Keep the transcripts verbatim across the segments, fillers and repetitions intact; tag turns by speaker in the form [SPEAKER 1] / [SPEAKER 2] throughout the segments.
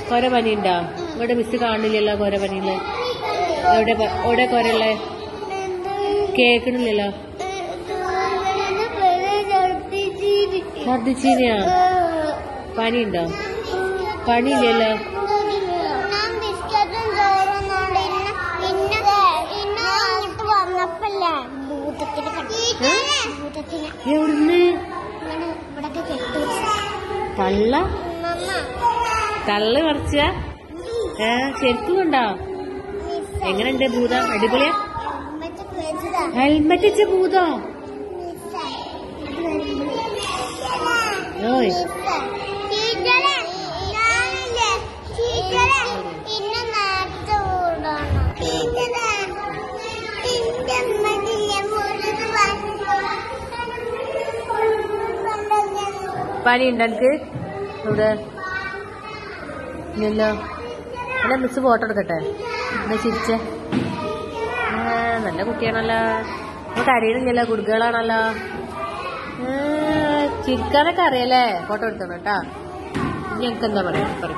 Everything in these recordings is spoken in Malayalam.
[SPEAKER 1] കൊര പനി ഉണ്ടോ? ഇവിടെ മിസ് കാണില്ലല്ലോ കൊര പനിയില്. എവിടെ എവിടെ കൊരല്ലേ? കേക്കണില്ലല്ലോ. ഛർദിച്ചീനിയാ? പനിയുണ്ടോ? പനിയില്ലല്ലോ. എവിടുന്ന്? തള്ള തള്ളു മറിച്ച ഏ ശരിക്കും ഉണ്ടോ? എങ്ങനെയുണ്ട് ഭൂതം? അടിപൊളിയാ? ഹെൽമെറ്റ് വെച്ച ഭൂതോ? ഓയ് പനി ഉണ്ടോ എനിക്ക്? ഇവിടെ ഇല്ലല്ലോ. അല്ല മിസ് ഫോട്ടോ എടുക്കട്ടെ? എന്നാ ചിരിച്ചേ. നല്ല കുട്ടിയാണല്ലോ. നമുക്ക് അറിയണില്ലല്ലോ, കുടുക്കുകളാണല്ലോ. ചിരിക്കാനൊക്കെ അറിയാലേ? ഫോട്ടോ എടുക്കണം കേട്ടാ. ഇനി എനിക്ക് എന്താ പറയാ? പറയും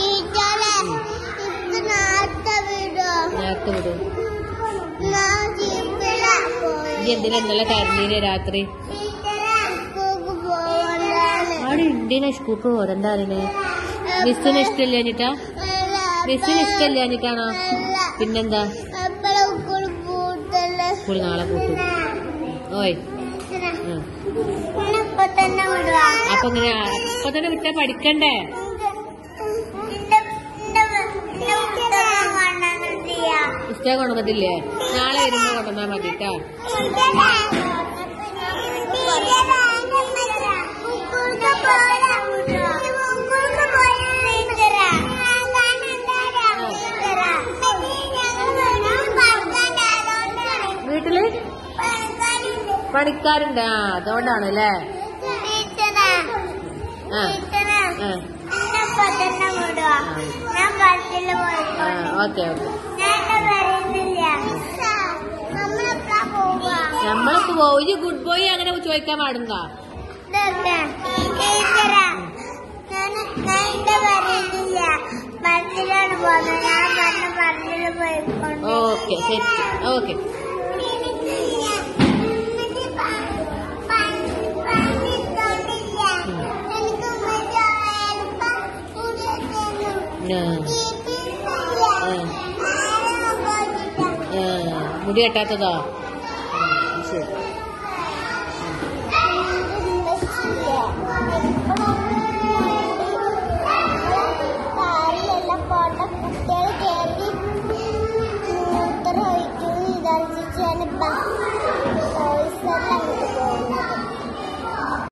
[SPEAKER 1] നേരത്തെ വിടും. ഇനി എന്തിനാ ഇന്നലെ കരഞ്ഞീനെ രാത്രി? അവിടെ ഇന്ത്യനെ സ്കൂൾക്ക് പോകണ്ട അറിയണേ. മിസ്സിന് ഇഷ്ടമില്ലാഞ്ഞിട്ടാ? മിസ്സിന് ഇഷ്ടമില്ലാഞ്ഞിട്ടാണോ? പിന്നെന്താ? സ്കൂൾ നാളെ കൂട്ടും. ഓയ് അപ്പൊ ഇങ്ങനെ അപ്പൊ തന്നെ വിട്ടാ പഠിക്കണ്ടേ? പുസ്തകം കൊണ്ടുവന്നില്ലേ? നാളെ വരുമ്പോ കൊണ്ടുവന്നാ മതിട്ടാ. വീട്ടില് പണിക്കാരുണ്ട്. ആ അതുകൊണ്ടാണ് അല്ലേ? ആ ഓക്കെ ഓക്കെ. നമ്മളൊക്കെ പോയി ഗുഡ് ബോയ് അങ്ങനെ ചോദിക്കാൻ പാടുന്ന. ഓക്കെ ശരി. ഓക്കെ മുടി കെട്ടാത്തതോ? ശരി.
[SPEAKER 2] കുട്ടികൾ കേറി മൂത്ര ഒഴിക്കുന്നു. ഇതാ